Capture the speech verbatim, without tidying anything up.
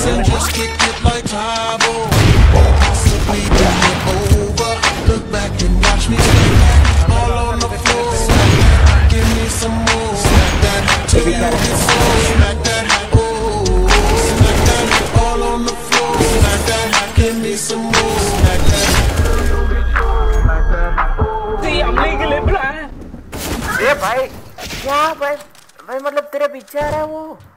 and just kick it like Tybo. Possibly bring it over. Look back and watch me stay all on the floor. Give me some more. Smack that till you get so. Smack that, oh. Smack that all on the floor. Smack that, give me some more. Smack that. See, I'm legally blind. ए भाई क्या भाई भाई मतलब तेरे पीछे आ रहा है वो